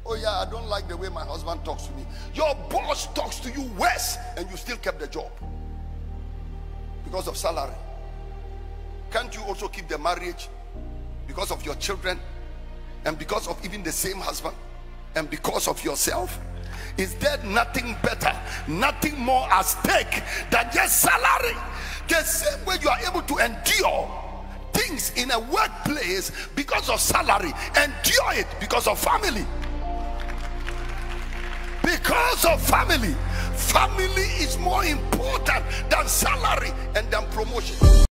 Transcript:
Oh yeah, I don't like the way my husband talks to me. Your boss talks to you worse and you still kept the job because of salary. Can't you also keep the marriage because of your children and because of even the same husband and because of yourself? Is there nothing better, nothing more at stake than just salary? The same way you are able to endure things in a workplace because of salary, endure it because of family. Because of family. Family is more important than salary and than promotion.